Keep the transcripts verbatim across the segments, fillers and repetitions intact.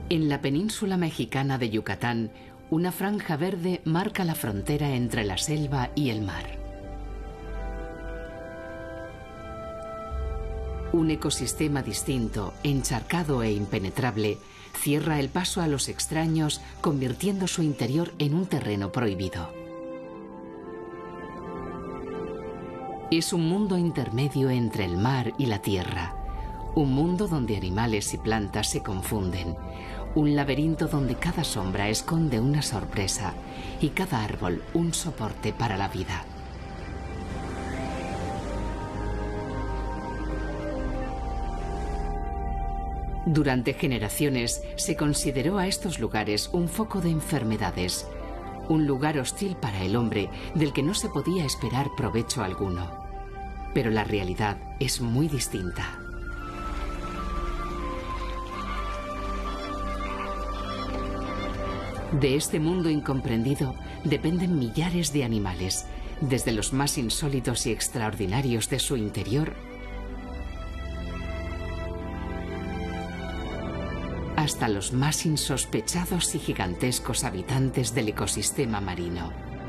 En la península mexicana de Yucatán, una franja verde marca la frontera entre la selva y el mar. Un ecosistema distinto, encharcado e impenetrable, cierra el paso a los extraños, convirtiendo su interior en un terreno prohibido. Es un mundo intermedio entre el mar y la tierra, un mundo donde animales y plantas se confunden, un laberinto donde cada sombra esconde una sorpresa y cada árbol un soporte para la vida. Durante generaciones se consideró a estos lugares un foco de enfermedades, un lugar hostil para el hombre del que no se podía esperar provecho alguno. Pero la realidad es muy distinta. De este mundo incomprendido dependen millares de animales, desde los más insólitos y extraordinarios de su interior hasta los más insospechados y gigantescos habitantes del ecosistema marino.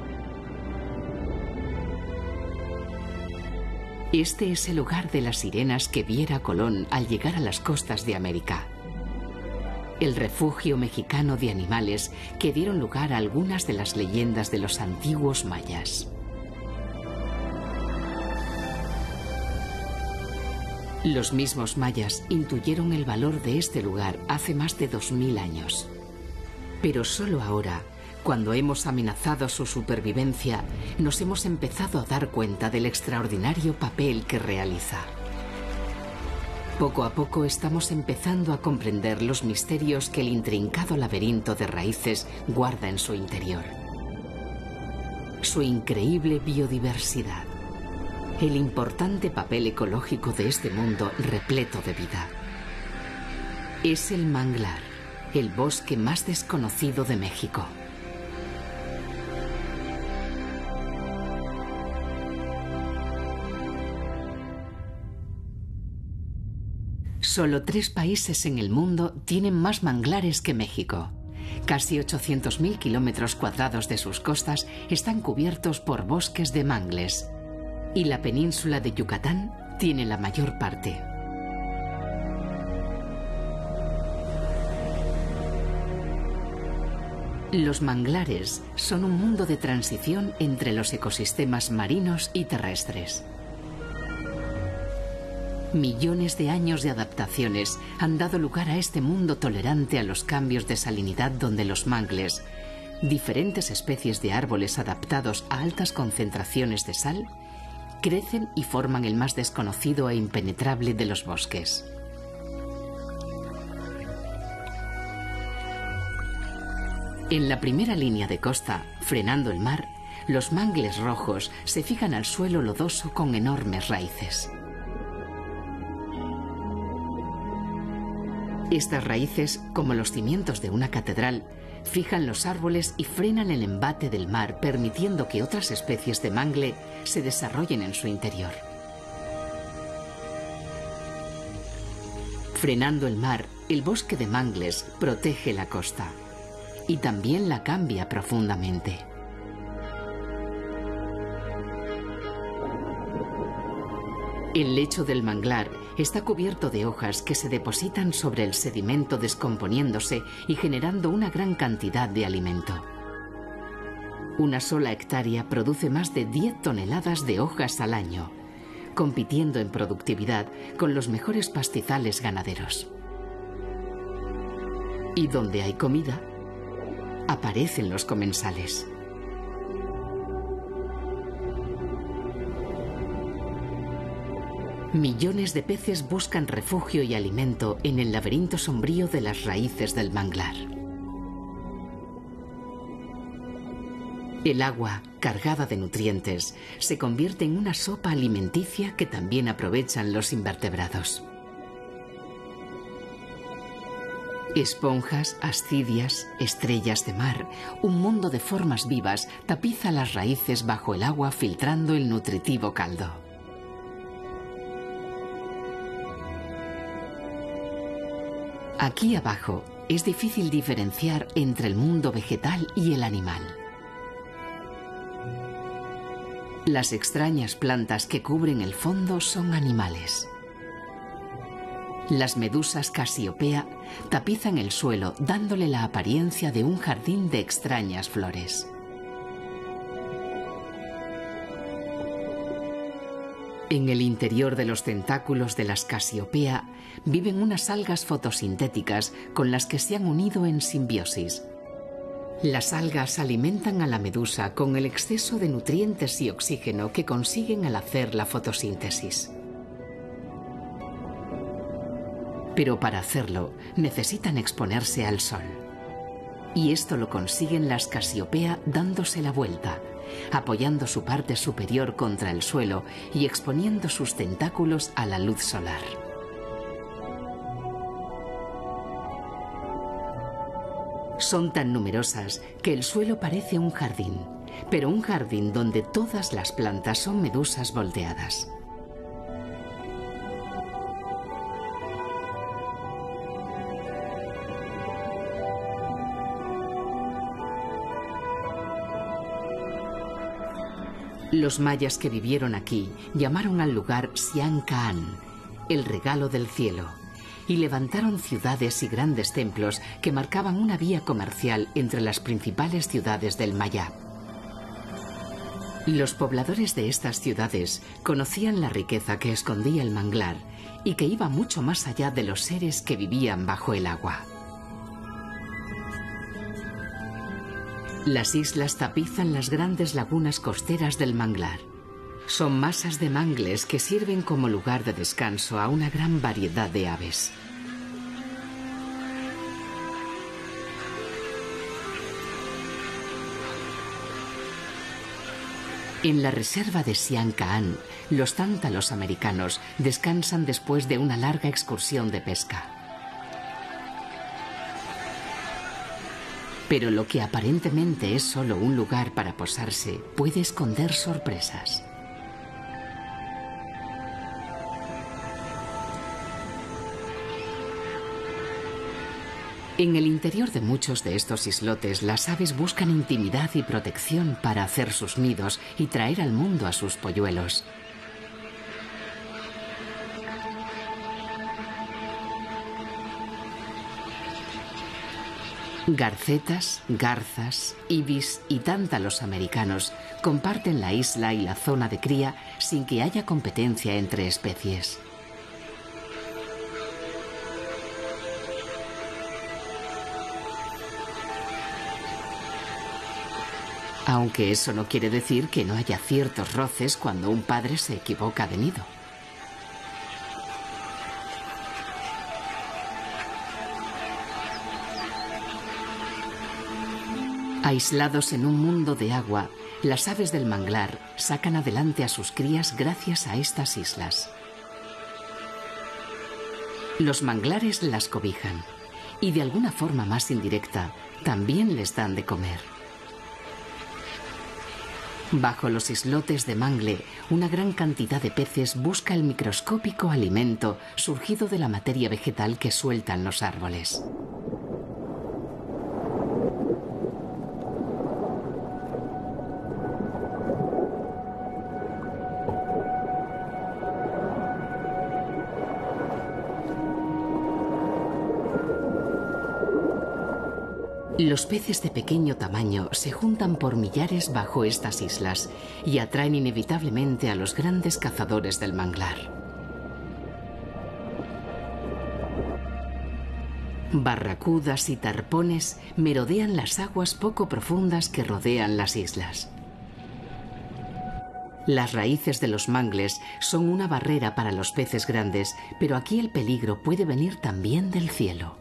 Este es el hogar de las sirenas que viera Colón al llegar a las costas de América. El refugio mexicano de animales que dieron lugar a algunas de las leyendas de los antiguos mayas. Los mismos mayas intuyeron el valor de este lugar hace más de dos mil años. Pero solo ahora, cuando hemos amenazado su supervivencia, nos hemos empezado a dar cuenta del extraordinario papel que realiza. Poco a poco estamos empezando a comprender los misterios que el intrincado laberinto de raíces guarda en su interior. Su increíble biodiversidad. El importante papel ecológico de este mundo repleto de vida. Es el manglar, el bosque más desconocido de México. Solo tres países en el mundo tienen más manglares que México. Casi ochocientos mil kilómetros cuadrados de sus costas están cubiertos por bosques de mangles. Y la península de Yucatán tiene la mayor parte. Los manglares son un mundo de transición entre los ecosistemas marinos y terrestres. Millones de años de adaptaciones han dado lugar a este mundo tolerante a los cambios de salinidad donde los mangles, diferentes especies de árboles adaptados a altas concentraciones de sal, crecen y forman el más desconocido e impenetrable de los bosques. En la primera línea de costa, frenando el mar, los mangles rojos se fijan al suelo lodoso con enormes raíces. Estas raíces, como los cimientos de una catedral, fijan los árboles y frenan el embate del mar, permitiendo que otras especies de mangle se desarrollen en su interior. Frenando el mar, el bosque de mangles protege la costa y también la cambia profundamente. El lecho del manglar está cubierto de hojas que se depositan sobre el sedimento descomponiéndose y generando una gran cantidad de alimento. Una sola hectárea produce más de diez toneladas de hojas al año, compitiendo en productividad con los mejores pastizales ganaderos. Y donde hay comida, aparecen los comensales. Millones de peces buscan refugio y alimento en el laberinto sombrío de las raíces del manglar. El agua, cargada de nutrientes, se convierte en una sopa alimenticia que también aprovechan los invertebrados. Esponjas, ascidias, estrellas de mar, un mundo de formas vivas tapiza las raíces bajo el agua filtrando el nutritivo caldo. Aquí abajo, es difícil diferenciar entre el mundo vegetal y el animal. Las extrañas plantas que cubren el fondo son animales. Las medusas Casiopea tapizan el suelo, dándole la apariencia de un jardín de extrañas flores. En el interior de los tentáculos de las Casiopea viven unas algas fotosintéticas con las que se han unido en simbiosis. Las algas alimentan a la medusa con el exceso de nutrientes y oxígeno que consiguen al hacer la fotosíntesis. Pero para hacerlo necesitan exponerse al sol. Y esto lo consiguen las Casiopea dándose la vuelta, apoyando su parte superior contra el suelo y exponiendo sus tentáculos a la luz solar. Son tan numerosas que el suelo parece un jardín, pero un jardín donde todas las plantas son medusas volteadas. Los mayas que vivieron aquí llamaron al lugar Xian Kaan, el regalo del cielo, y levantaron ciudades y grandes templos que marcaban una vía comercial entre las principales ciudades del Maya. Los pobladores de estas ciudades conocían la riqueza que escondía el manglar y que iba mucho más allá de los seres que vivían bajo el agua. Las islas tapizan las grandes lagunas costeras del manglar. Son masas de mangles que sirven como lugar de descanso a una gran variedad de aves. En la reserva de Xian Kaan, los tántalos americanos descansan después de una larga excursión de pesca. Pero lo que aparentemente es solo un lugar para posarse puede esconder sorpresas. En el interior de muchos de estos islotes, las aves buscan intimidad y protección para hacer sus nidos y traer al mundo a sus polluelos. Garcetas, garzas, ibis y tántalos americanos comparten la isla y la zona de cría sin que haya competencia entre especies. Aunque eso no quiere decir que no haya ciertos roces cuando un padre se equivoca de nido. Aislados en un mundo de agua, las aves del manglar sacan adelante a sus crías gracias a estas islas. Los manglares las cobijan y de alguna forma más indirecta también les dan de comer. Bajo los islotes de mangle, una gran cantidad de peces busca el microscópico alimento surgido de la materia vegetal que sueltan los árboles. Los peces de pequeño tamaño se juntan por millares bajo estas islas y atraen inevitablemente a los grandes cazadores del manglar. Barracudas y tarpones merodean las aguas poco profundas que rodean las islas. Las raíces de los mangles son una barrera para los peces grandes, pero aquí el peligro puede venir también del cielo.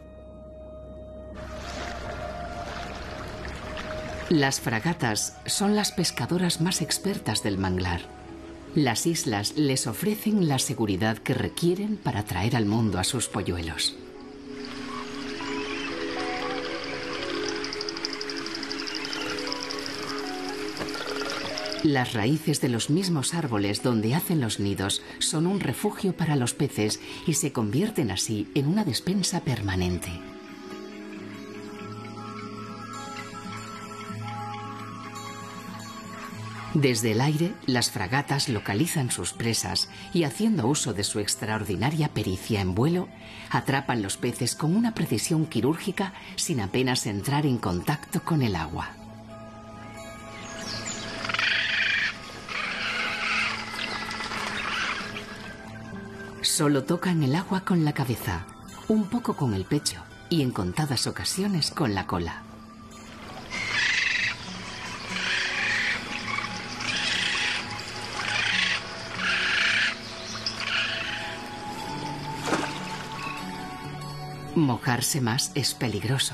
Las fragatas son las pescadoras más expertas del manglar. Las islas les ofrecen la seguridad que requieren para traer al mundo a sus polluelos. Las raíces de los mismos árboles donde hacen los nidos son un refugio para los peces y se convierten así en una despensa permanente. Desde el aire, las fragatas localizan sus presas y, haciendo uso de su extraordinaria pericia en vuelo, atrapan los peces con una precisión quirúrgica sin apenas entrar en contacto con el agua. Solo tocan el agua con la cabeza, un poco con el pecho y en contadas ocasiones con la cola. Mojarse más es peligroso.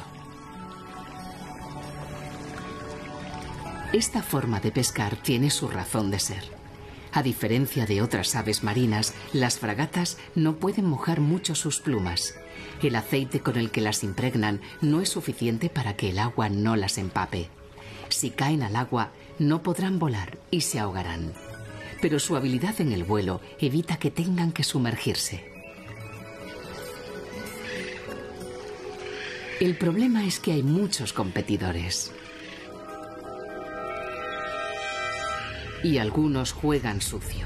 Esta forma de pescar tiene su razón de ser. A diferencia de otras aves marinas, las fragatas no pueden mojar mucho sus plumas. El aceite con el que las impregnan no es suficiente para que el agua no las empape. Si caen al agua, no podrán volar y se ahogarán. Pero su habilidad en el vuelo evita que tengan que sumergirse. El problema es que hay muchos competidores. Y algunos juegan sucio.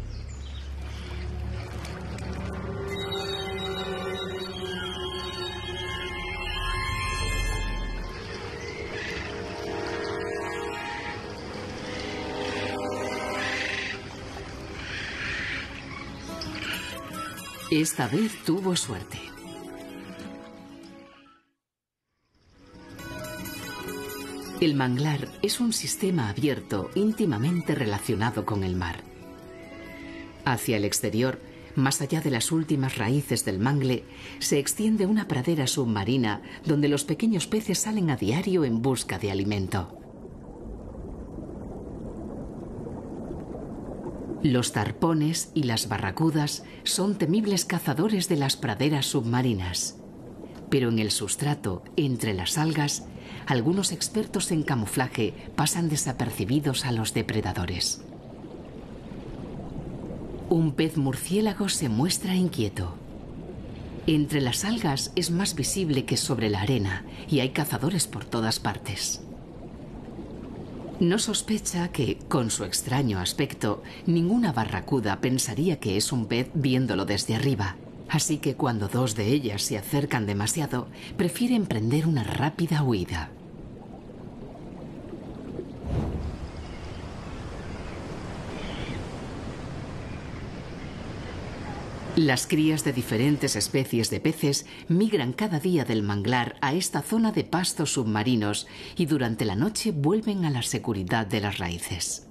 Esta vez tuvo suerte. El manglar es un sistema abierto íntimamente relacionado con el mar. Hacia el exterior, más allá de las últimas raíces del mangle, se extiende una pradera submarina donde los pequeños peces salen a diario en busca de alimento. Los tarpones y las barracudas son temibles cazadores de las praderas submarinas. Pero en el sustrato, entre las algas, algunos expertos en camuflaje pasan desapercibidos a los depredadores. Un pez murciélago se muestra inquieto. Entre las algas es más visible que sobre la arena y hay cazadores por todas partes. No sospecha que, con su extraño aspecto, ninguna barracuda pensaría que es un pez viéndolo desde arriba. Así que cuando dos de ellas se acercan demasiado, prefiere emprender una rápida huida. Las crías de diferentes especies de peces migran cada día del manglar a esta zona de pastos submarinos y durante la noche vuelven a la seguridad de las raíces.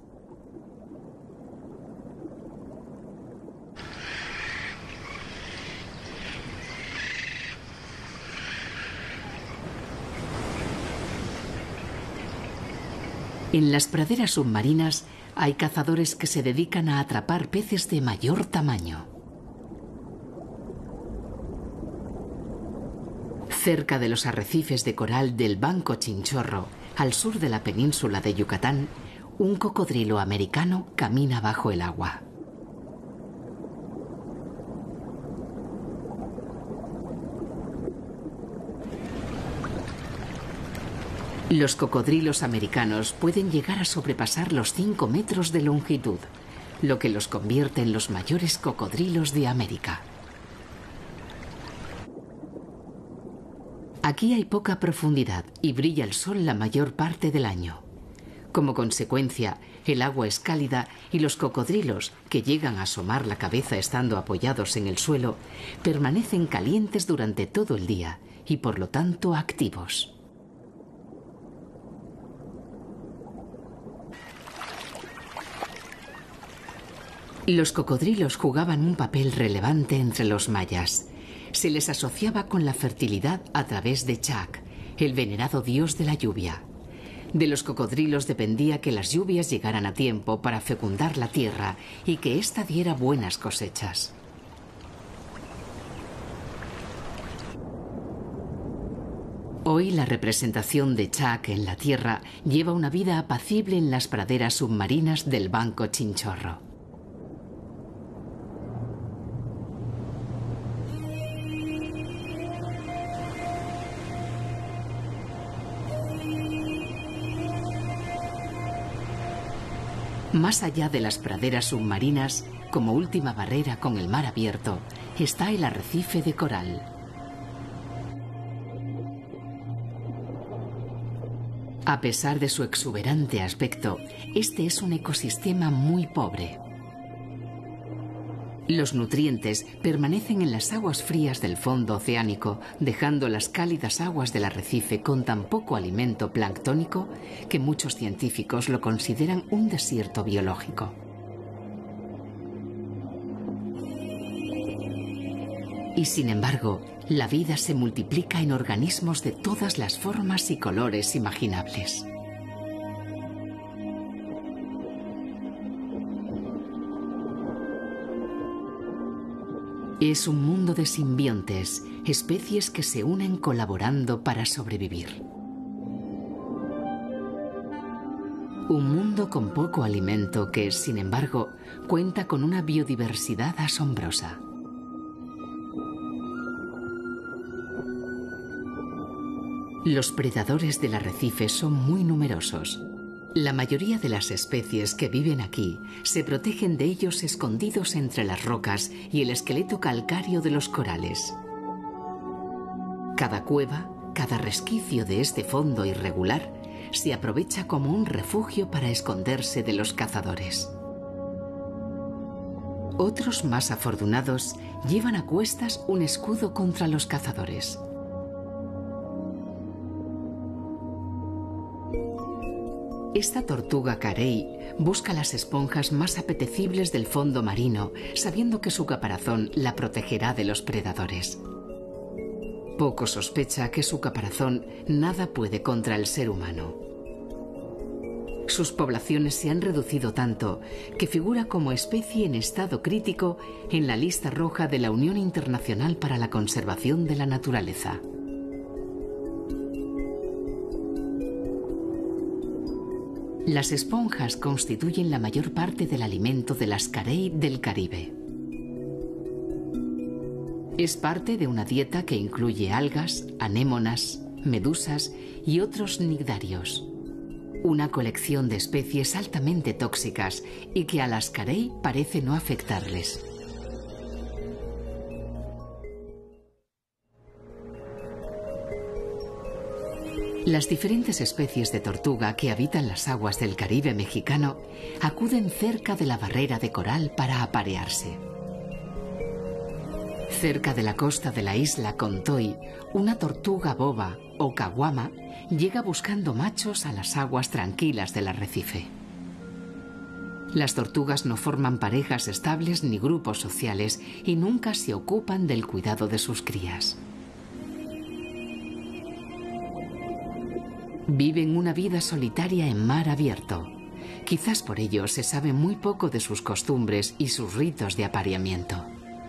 En las praderas submarinas hay cazadores que se dedican a atrapar peces de mayor tamaño. Cerca de los arrecifes de coral del Banco Chinchorro, al sur de la península de Yucatán, un cocodrilo americano camina bajo el agua. Los cocodrilos americanos pueden llegar a sobrepasar los cinco metros de longitud, lo que los convierte en los mayores cocodrilos de América. Aquí hay poca profundidad y brilla el sol la mayor parte del año. Como consecuencia, el agua es cálida y los cocodrilos, que llegan a asomar la cabeza estando apoyados en el suelo, permanecen calientes durante todo el día y por lo tanto activos. Los cocodrilos jugaban un papel relevante entre los mayas. Se les asociaba con la fertilidad a través de Chac, el venerado dios de la lluvia. De los cocodrilos dependía que las lluvias llegaran a tiempo para fecundar la tierra y que ésta diera buenas cosechas. Hoy la representación de Chac en la tierra lleva una vida apacible en las praderas submarinas del Banco Chinchorro. Más allá de las praderas submarinas, como última barrera con el mar abierto, está el arrecife de coral. A pesar de su exuberante aspecto, este es un ecosistema muy pobre. Los nutrientes permanecen en las aguas frías del fondo oceánico, dejando las cálidas aguas del arrecife con tan poco alimento planctónico que muchos científicos lo consideran un desierto biológico. Y sin embargo, la vida se multiplica en organismos de todas las formas y colores imaginables. Es un mundo de simbiontes, especies que se unen colaborando para sobrevivir. Un mundo con poco alimento que, sin embargo, cuenta con una biodiversidad asombrosa. Los predadores del arrecife son muy numerosos. La mayoría de las especies que viven aquí se protegen de ellos escondidos entre las rocas y el esqueleto calcáreo de los corales. Cada cueva, cada resquicio de este fondo irregular, se aprovecha como un refugio para esconderse de los cazadores. Otros más afortunados llevan a cuestas un escudo contra los cazadores. Esta tortuga carey busca las esponjas más apetecibles del fondo marino, sabiendo que su caparazón la protegerá de los predadores. Poco sospecha que su caparazón nada puede contra el ser humano. Sus poblaciones se han reducido tanto que figura como especie en estado crítico en la lista roja de la Unión Internacional para la Conservación de la Naturaleza. Las esponjas constituyen la mayor parte del alimento de las carey del Caribe. Es parte de una dieta que incluye algas, anémonas, medusas y otros cnidarios. Una colección de especies altamente tóxicas y que a las carey parece no afectarles. Las diferentes especies de tortuga que habitan las aguas del Caribe mexicano acuden cerca de la barrera de coral para aparearse. Cerca de la costa de la isla Contoy, una tortuga boba o caguama llega buscando machos a las aguas tranquilas del arrecife. Las tortugas no forman parejas estables ni grupos sociales y nunca se ocupan del cuidado de sus crías. Viven una vida solitaria en mar abierto. Quizás por ello se sabe muy poco de sus costumbres y sus ritos de apareamiento.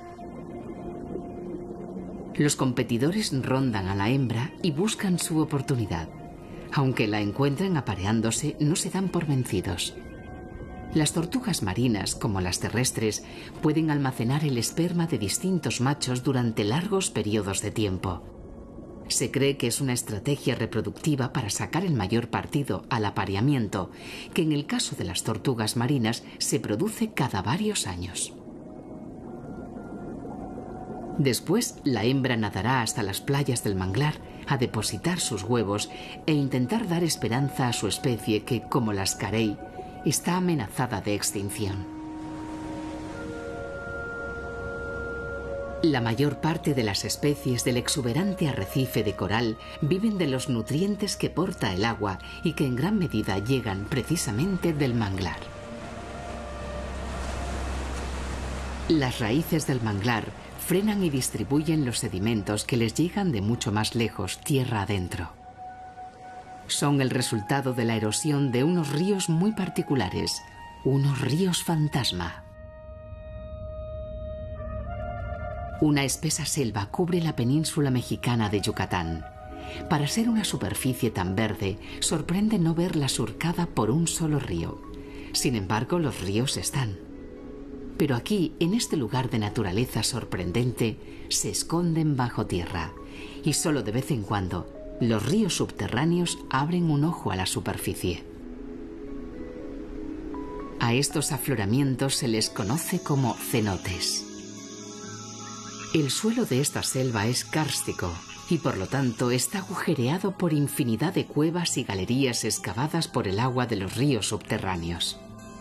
Los competidores rondan a la hembra y buscan su oportunidad. Aunque la encuentren apareándose, no se dan por vencidos. Las tortugas marinas, como las terrestres, pueden almacenar el esperma de distintos machos durante largos periodos de tiempo. Se cree que es una estrategia reproductiva para sacar el mayor partido al apareamiento, que en el caso de las tortugas marinas se produce cada varios años. Después, la hembra nadará hasta las playas del manglar a depositar sus huevos e intentar dar esperanza a su especie que, como las carey, está amenazada de extinción. La mayor parte de las especies del exuberante arrecife de coral viven de los nutrientes que porta el agua y que en gran medida llegan precisamente del manglar. Las raíces del manglar frenan y distribuyen los sedimentos que les llegan de mucho más lejos, tierra adentro. Son el resultado de la erosión de unos ríos muy particulares, unos ríos fantasma. Una espesa selva cubre la península mexicana de Yucatán. Para ser una superficie tan verde, sorprende no verla surcada por un solo río. Sin embargo, los ríos están. Pero aquí, en este lugar de naturaleza sorprendente, se esconden bajo tierra. Y solo de vez en cuando, los ríos subterráneos abren un ojo a la superficie. A estos afloramientos se les conoce como cenotes. El suelo de esta selva es kárstico y por lo tanto está agujereado por infinidad de cuevas y galerías excavadas por el agua de los ríos subterráneos.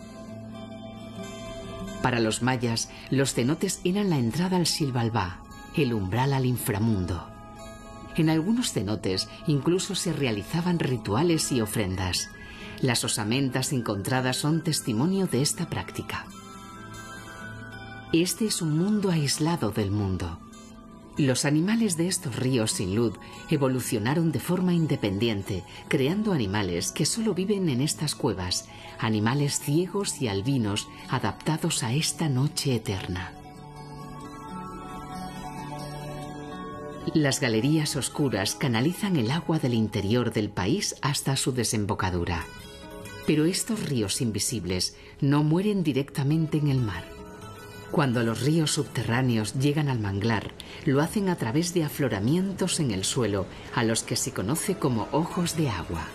Para los mayas, los cenotes eran la entrada al Xilbalbá, el umbral al inframundo. En algunos cenotes incluso se realizaban rituales y ofrendas. Las osamentas encontradas son testimonio de esta práctica. Este es un mundo aislado del mundo. Los animales de estos ríos sin luz evolucionaron de forma independiente, creando animales que solo viven en estas cuevas, animales ciegos y albinos adaptados a esta noche eterna. Las galerías oscuras canalizan el agua del interior del país hasta su desembocadura. Pero estos ríos invisibles no mueren directamente en el mar. Cuando los ríos subterráneos llegan al manglar, lo hacen a través de afloramientos en el suelo, a los que se conoce como ojos de agua.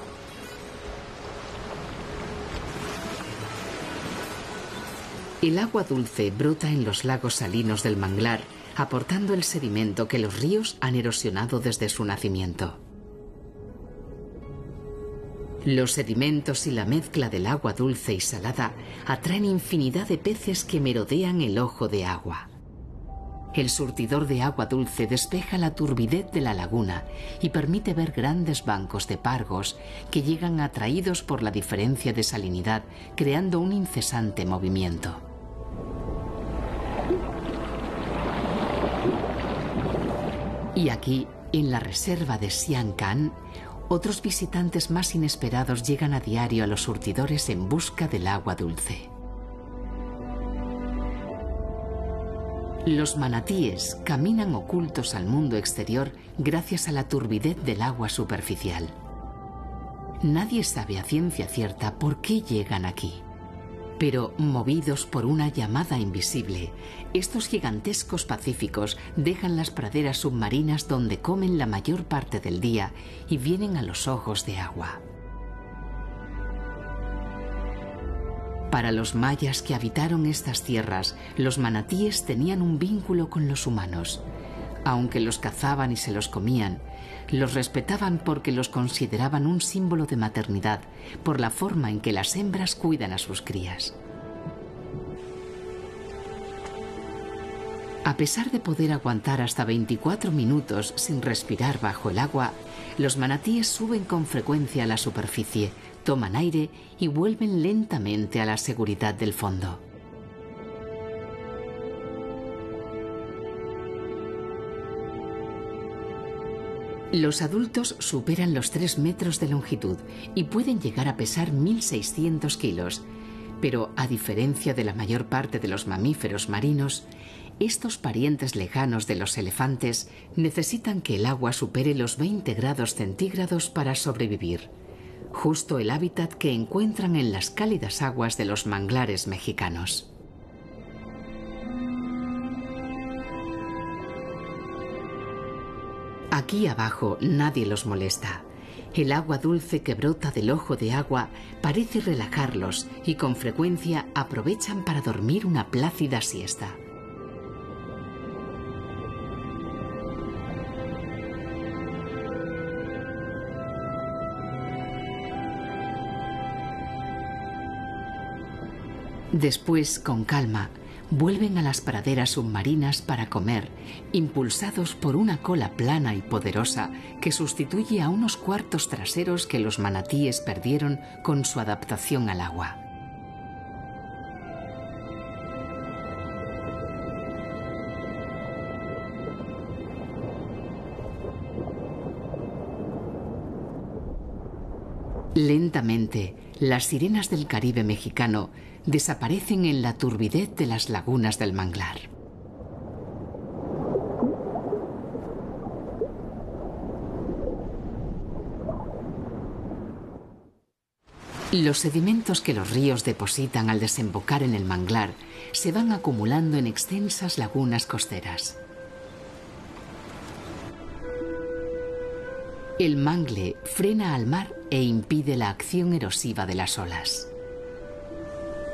El agua dulce brota en los lagos salinos del manglar, aportando el sedimento que los ríos han erosionado desde su nacimiento. Los sedimentos y la mezcla del agua dulce y salada atraen infinidad de peces que merodean el ojo de agua. El surtidor de agua dulce despeja la turbidez de la laguna y permite ver grandes bancos de pargos que llegan atraídos por la diferencia de salinidad, creando un incesante movimiento. Y aquí, en la reserva de Sian Ka'an, otros visitantes más inesperados llegan a diario a los surtidores en busca del agua dulce. Los manatíes caminan ocultos al mundo exterior gracias a la turbidez del agua superficial. Nadie sabe a ciencia cierta por qué llegan aquí. Pero, movidos por una llamada invisible, estos gigantescos pacíficos dejan las praderas submarinas donde comen la mayor parte del día y vienen a los ojos de agua. Para los mayas que habitaron estas tierras, los manatíes tenían un vínculo con los humanos. Aunque los cazaban y se los comían, los respetaban porque los consideraban un símbolo de maternidad, por la forma en que las hembras cuidan a sus crías. A pesar de poder aguantar hasta veinticuatro minutos sin respirar bajo el agua, los manatíes suben con frecuencia a la superficie, toman aire y vuelven lentamente a la seguridad del fondo. Los adultos superan los tres metros de longitud y pueden llegar a pesar mil seiscientos kilos, pero a diferencia de la mayor parte de los mamíferos marinos, estos parientes lejanos de los elefantes necesitan que el agua supere los veinte grados centígrados para sobrevivir, justo el hábitat que encuentran en las cálidas aguas de los manglares mexicanos. Aquí abajo nadie los molesta. El agua dulce que brota del ojo de agua parece relajarlos y con frecuencia aprovechan para dormir una plácida siesta. Después, con calma, vuelven a las praderas submarinas para comer, impulsados por una cola plana y poderosa que sustituye a unos cuartos traseros que los manatíes perdieron con su adaptación al agua. Lentamente, las sirenas del Caribe mexicano desaparecen en la turbidez de las lagunas del manglar. Los sedimentos que los ríos depositan al desembocar en el manglar se van acumulando en extensas lagunas costeras. El mangle frena al mar e impide la acción erosiva de las olas.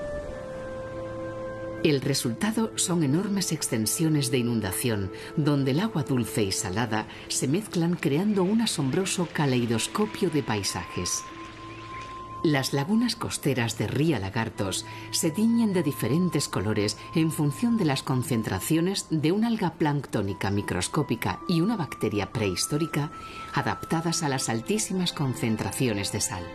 El resultado son enormes extensiones de inundación, donde el agua dulce y salada se mezclan creando un asombroso caleidoscopio de paisajes. Las lagunas costeras de Ría Lagartos se tiñen de diferentes colores en función de las concentraciones de una alga planctónica microscópica y una bacteria prehistórica adaptadas a las altísimas concentraciones de sal.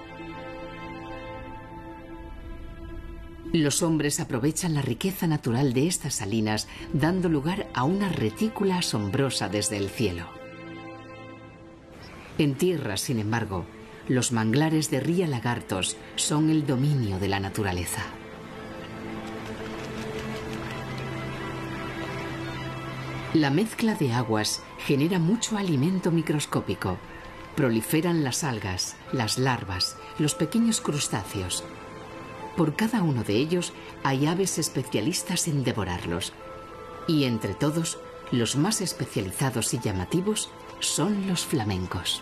Los hombres aprovechan la riqueza natural de estas salinas, dando lugar a una retícula asombrosa desde el cielo. En tierra, sin embargo, los manglares de Ría Lagartos son el dominio de la naturaleza. La mezcla de aguas genera mucho alimento microscópico. Proliferan las algas, las larvas, los pequeños crustáceos. Por cada uno de ellos hay aves especialistas en devorarlos. Y entre todos, los más especializados y llamativos son los flamencos.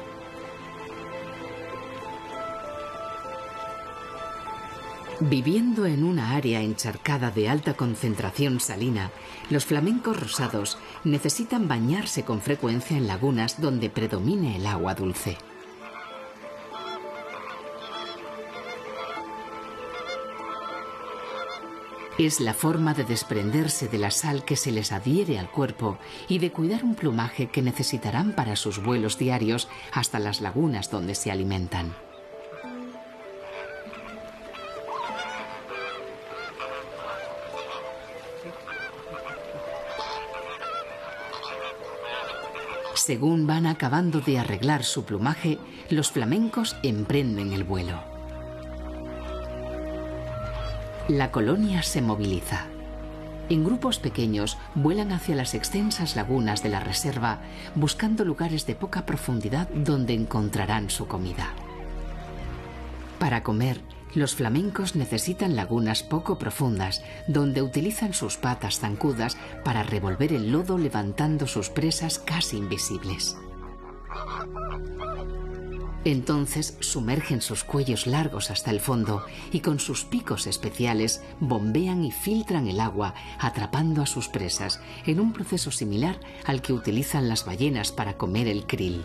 Viviendo en una área encharcada de alta concentración salina, los flamencos rosados necesitan bañarse con frecuencia en lagunas donde predomine el agua dulce. Es la forma de desprenderse de la sal que se les adhiere al cuerpo y de cuidar un plumaje que necesitarán para sus vuelos diarios hasta las lagunas donde se alimentan. Según van acabando de arreglar su plumaje, los flamencos emprenden el vuelo. La colonia se moviliza. En grupos pequeños vuelan hacia las extensas lagunas de la reserva, buscando lugares de poca profundidad donde encontrarán su comida. Para comer, los flamencos necesitan lagunas poco profundas, donde utilizan sus patas zancudas para revolver el lodo levantando sus presas casi invisibles. Entonces sumergen sus cuellos largos hasta el fondo y con sus picos especiales bombean y filtran el agua, atrapando a sus presas, en un proceso similar al que utilizan las ballenas para comer el krill.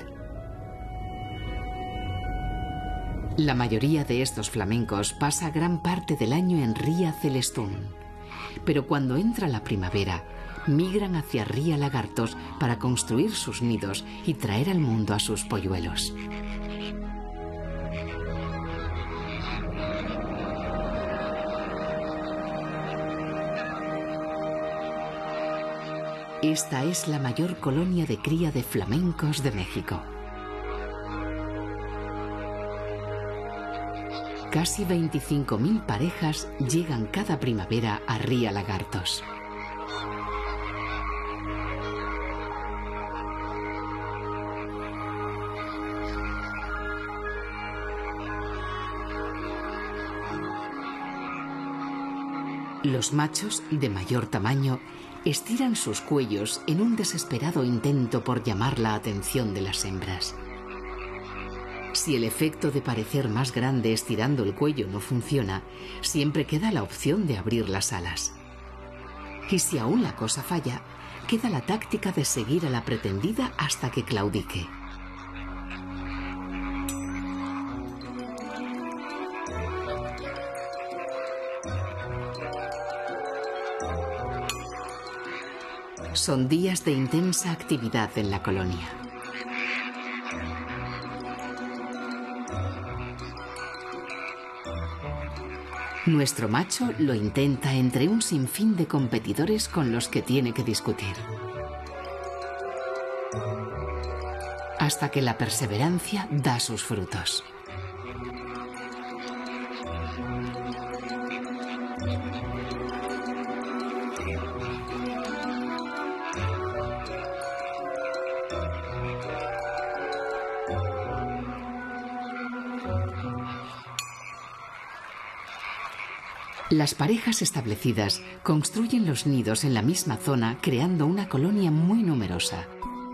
La mayoría de estos flamencos pasa gran parte del año en Ría Celestún, pero cuando entra la primavera, migran hacia Ría Lagartos para construir sus nidos y traer al mundo a sus polluelos. Esta es la mayor colonia de cría de flamencos de México. Casi veinticinco mil parejas llegan cada primavera a Ría Lagartos. Los machos, de mayor tamaño, estiran sus cuellos en un desesperado intento por llamar la atención de las hembras. Si el efecto de parecer más grande estirando el cuello no funciona, siempre queda la opción de abrir las alas. Y si aún la cosa falla, queda la táctica de seguir a la pretendida hasta que claudique. Son días de intensa actividad en la colonia. Nuestro macho lo intenta entre un sinfín de competidores con los que tiene que discutir. Hasta que la perseverancia da sus frutos. Las parejas establecidas construyen los nidos en la misma zona, creando una colonia muy numerosa.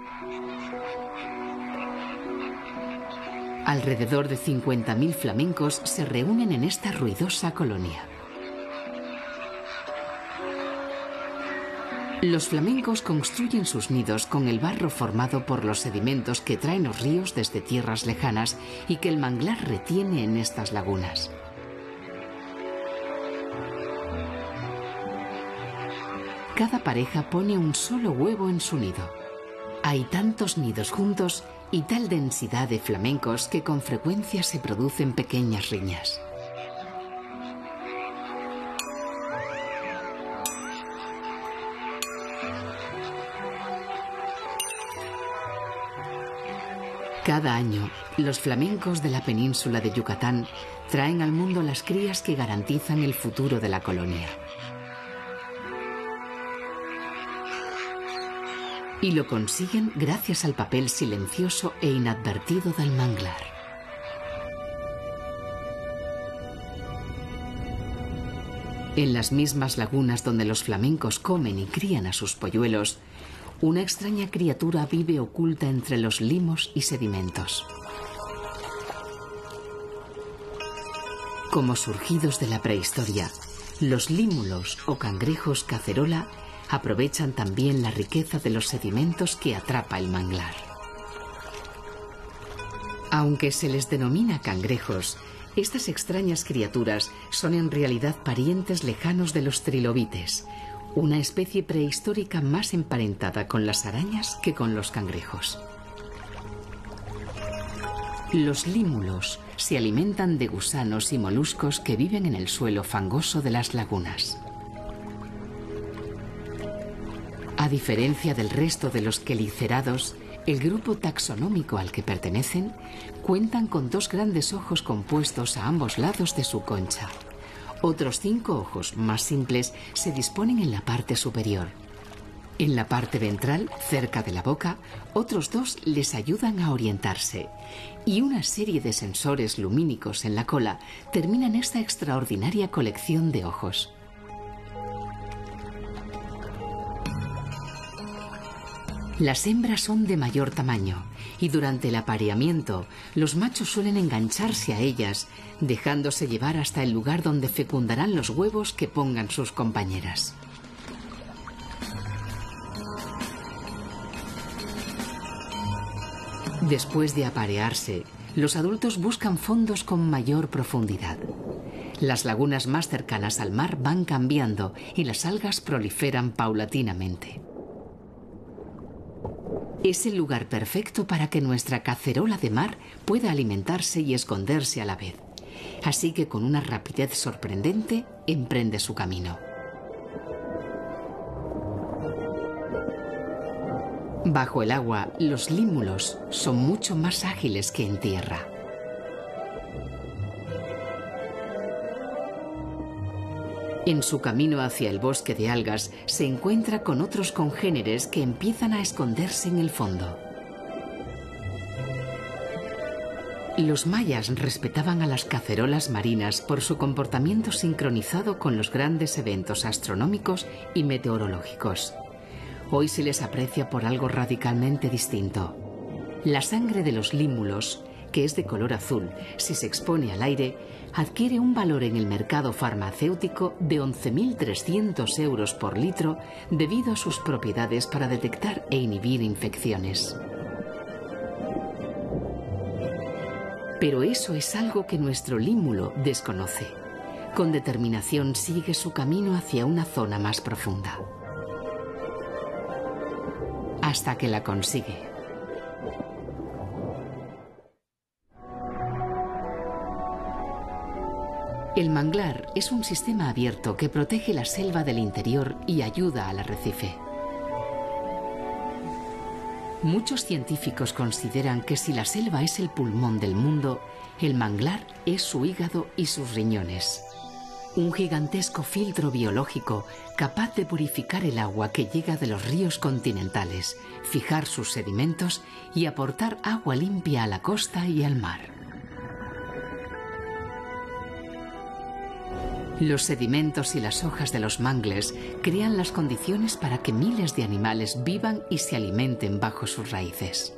Alrededor de cincuenta mil flamencos se reúnen en esta ruidosa colonia. Los flamencos construyen sus nidos con el barro formado por los sedimentos que traen los ríos desde tierras lejanas y que el manglar retiene en estas lagunas. Cada pareja pone un solo huevo en su nido. Hay tantos nidos juntos y tal densidad de flamencos que con frecuencia se producen pequeñas riñas. Cada año, los flamencos de la península de Yucatán traen al mundo las crías que garantizan el futuro de la colonia. Y lo consiguen gracias al papel silencioso e inadvertido del manglar. En las mismas lagunas donde los flamencos comen y crían a sus polluelos, una extraña criatura vive oculta entre los limos y sedimentos. Como surgidos de la prehistoria, los límulos o cangrejos cacerola aprovechan también la riqueza de los sedimentos que atrapa el manglar. Aunque se les denomina cangrejos, estas extrañas criaturas son en realidad parientes lejanos de los trilobites, una especie prehistórica más emparentada con las arañas que con los cangrejos. Los límulos se alimentan de gusanos y moluscos que viven en el suelo fangoso de las lagunas. A diferencia del resto de los quelicerados, el grupo taxonómico al que pertenecen cuentan con dos grandes ojos compuestos a ambos lados de su concha. Otros cinco ojos más simples se disponen en la parte superior. En la parte ventral, cerca de la boca, otros dos les ayudan a orientarse. Y una serie de sensores lumínicos en la cola terminan esta extraordinaria colección de ojos. Las hembras son de mayor tamaño y durante el apareamiento los machos suelen engancharse a ellas, dejándose llevar hasta el lugar donde fecundarán los huevos que pongan sus compañeras. Después de aparearse, los adultos buscan fondos con mayor profundidad. Las lagunas más cercanas al mar van cambiando y las algas proliferan paulatinamente. Es el lugar perfecto para que nuestra cacerola de mar pueda alimentarse y esconderse a la vez. Así que con una rapidez sorprendente emprende su camino. Bajo el agua, los límulos son mucho más ágiles que en tierra. En su camino hacia el bosque de algas se encuentra con otros congéneres que empiezan a esconderse en el fondo. Los mayas respetaban a las cacerolas marinas por su comportamiento sincronizado con los grandes eventos astronómicos y meteorológicos. Hoy se les aprecia por algo radicalmente distinto. La sangre de los límulos, que es de color azul, si se expone al aire, adquiere un valor en el mercado farmacéutico de once mil trescientos euros por litro debido a sus propiedades para detectar e inhibir infecciones. Pero eso es algo que nuestro límulo desconoce. Con determinación sigue su camino hacia una zona más profunda. Hasta que la consigue. El manglar es un sistema abierto que protege la selva del interior y ayuda al arrecife. Muchos científicos consideran que si la selva es el pulmón del mundo, el manglar es su hígado y sus riñones. Un gigantesco filtro biológico capaz de purificar el agua que llega de los ríos continentales, fijar sus sedimentos y aportar agua limpia a la costa y al mar. Los sedimentos y las hojas de los mangles crean las condiciones para que miles de animales vivan y se alimenten bajo sus raíces.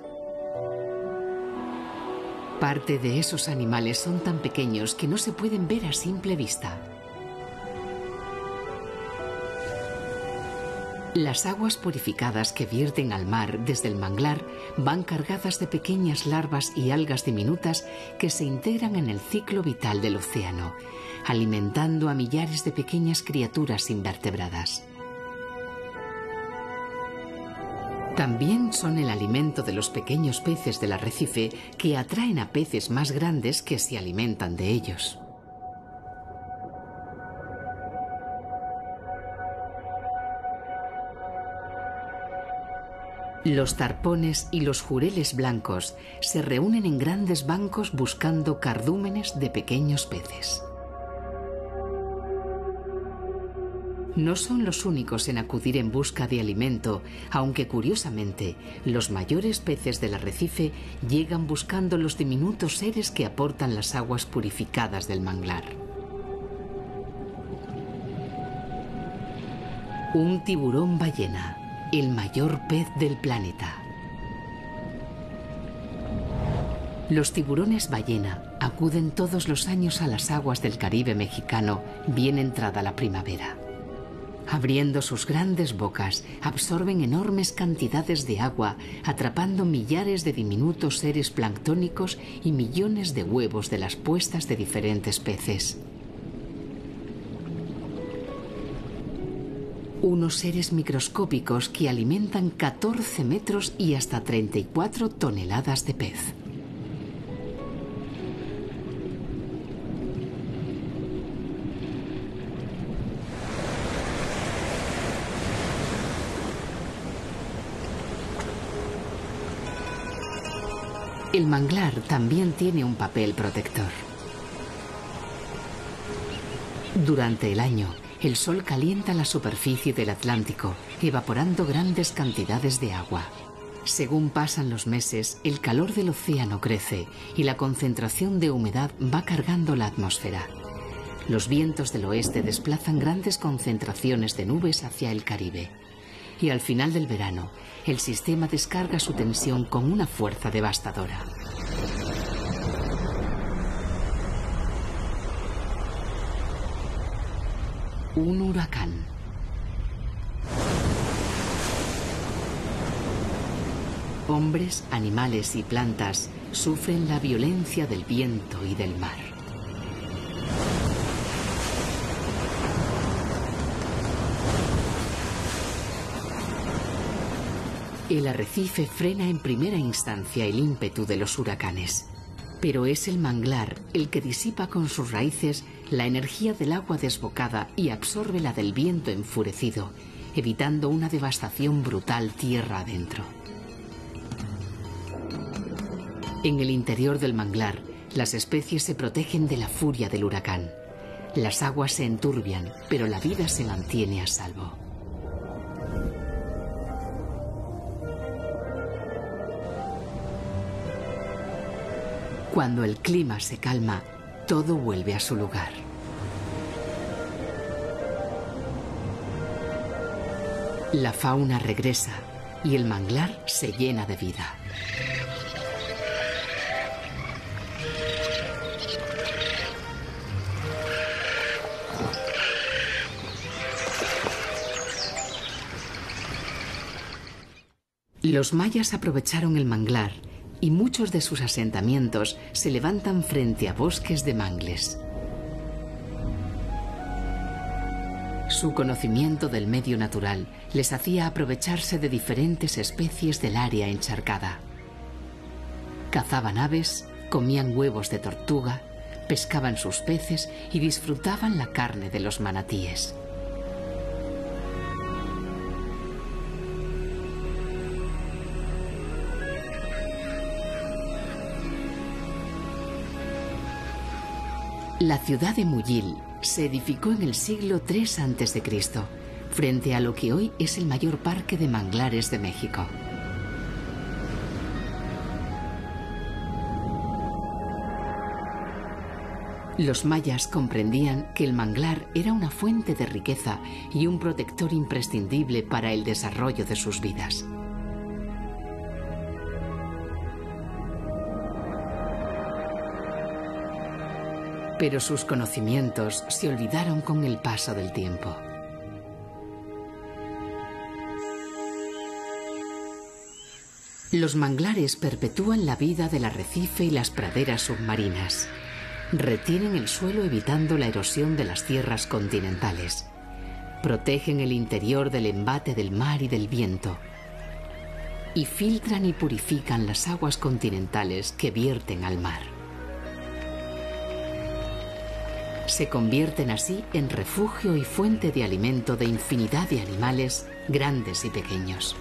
Parte de esos animales son tan pequeños que no se pueden ver a simple vista. Las aguas purificadas que vierten al mar desde el manglar van cargadas de pequeñas larvas y algas diminutas que se integran en el ciclo vital del océano, alimentando a millares de pequeñas criaturas invertebradas. También son el alimento de los pequeños peces del arrecife que atraen a peces más grandes que se alimentan de ellos. Los tarpones y los jureles blancos se reúnen en grandes bancos buscando cardúmenes de pequeños peces. No son los únicos en acudir en busca de alimento, aunque curiosamente los mayores peces del arrecife llegan buscando los diminutos seres que aportan las aguas purificadas del manglar. Un tiburón ballena, el mayor pez del planeta. Los tiburones ballena acuden todos los años a las aguas del Caribe mexicano, bien entrada la primavera. Abriendo sus grandes bocas, absorben enormes cantidades de agua, atrapando millares de diminutos seres planctónicos y millones de huevos de las puestas de diferentes peces. Unos seres microscópicos que alimentan catorce metros y hasta treinta y cuatro toneladas de pez. El manglar también tiene un papel protector. Durante el año, el sol calienta la superficie del Atlántico, evaporando grandes cantidades de agua. Según pasan los meses, el calor del océano crece y la concentración de humedad va cargando la atmósfera. Los vientos del oeste desplazan grandes concentraciones de nubes hacia el Caribe. Y al final del verano, el sistema descarga su tensión con una fuerza devastadora. Un huracán. Hombres, animales y plantas sufren la violencia del viento y del mar. El arrecife frena en primera instancia el ímpetu de los huracanes, pero es el manglar el que disipa con sus raíces la energía del agua desbocada y absorbe la del viento enfurecido, evitando una devastación brutal tierra adentro. En el interior del manglar, las especies se protegen de la furia del huracán. Las aguas se enturbian, pero la vida se mantiene a salvo. Cuando el clima se calma, todo vuelve a su lugar. La fauna regresa y el manglar se llena de vida. Los mayas aprovecharon el manglar y muchos de sus asentamientos se levantan frente a bosques de mangles. Su conocimiento del medio natural les hacía aprovecharse de diferentes especies del área encharcada. Cazaban aves, comían huevos de tortuga, pescaban sus peces y disfrutaban la carne de los manatíes. La ciudad de Muyil se edificó en el siglo tres antes de Cristo, frente a lo que hoy es el mayor parque de manglares de México. Los mayas comprendían que el manglar era una fuente de riqueza y un protector imprescindible para el desarrollo de sus vidas. Pero sus conocimientos se olvidaron con el paso del tiempo. Los manglares perpetúan la vida del arrecife y las praderas submarinas. Retienen el suelo evitando la erosión de las tierras continentales. Protegen el interior del embate del mar y del viento. Y filtran y purifican las aguas continentales que vierten al mar. Se convierten así en refugio y fuente de alimento de infinidad de animales, grandes y pequeños.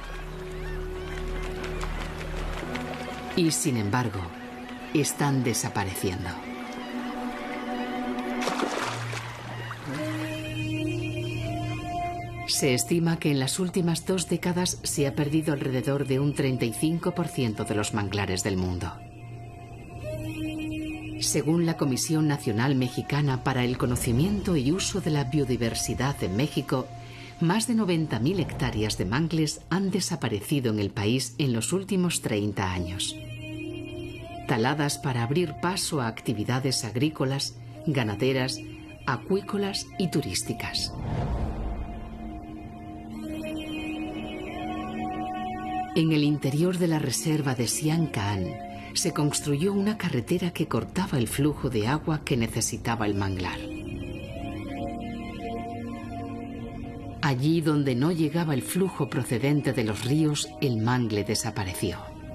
Y sin embargo, están desapareciendo. Se estima que en las últimas dos décadas se ha perdido alrededor de un treinta y cinco por ciento de los manglares del mundo. Según la Comisión Nacional Mexicana para el Conocimiento y Uso de la Biodiversidad en México, más de noventa mil hectáreas de mangles han desaparecido en el país en los últimos treinta años. Taladas para abrir paso a actividades agrícolas, ganaderas, acuícolas y turísticas. En el interior de la reserva de Sian-Caan se construyó una carretera que cortaba el flujo de agua que necesitaba el manglar. Allí donde no llegaba el flujo procedente de los ríos, el mangle desapareció.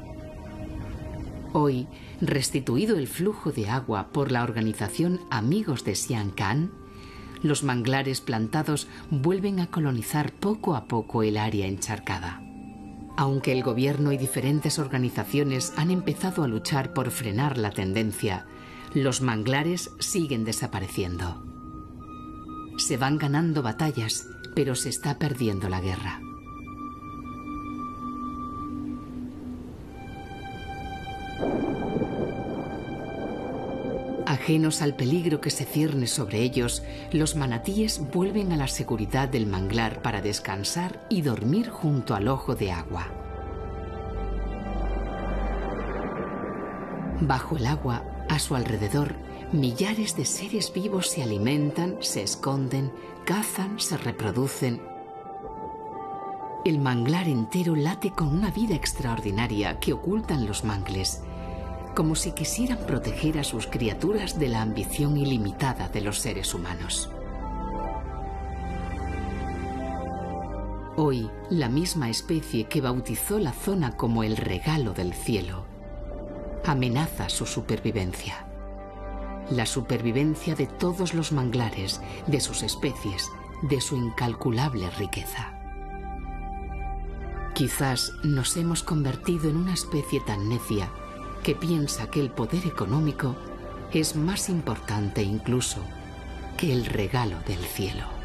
Hoy, restituido el flujo de agua por la organización Amigos de Sian-Caan, los manglares plantados vuelven a colonizar poco a poco el área encharcada. Aunque el gobierno y diferentes organizaciones han empezado a luchar por frenar la tendencia, los manglares siguen desapareciendo. Se van ganando batallas, pero se está perdiendo la guerra. Ajenos al peligro que se cierne sobre ellos, los manatíes vuelven a la seguridad del manglar para descansar y dormir junto al ojo de agua. Bajo el agua, a su alrededor, millares de seres vivos se alimentan, se esconden, cazan, se reproducen. El manglar entero late con una vida extraordinaria que ocultan los mangles, como si quisieran proteger a sus criaturas de la ambición ilimitada de los seres humanos. Hoy, la misma especie que bautizó la zona como el regalo del cielo, amenaza su supervivencia. La supervivencia de todos los manglares, de sus especies, de su incalculable riqueza. Quizás nos hemos convertido en una especie tan necia que piensa que el poder económico es más importante incluso que el regalo del cielo.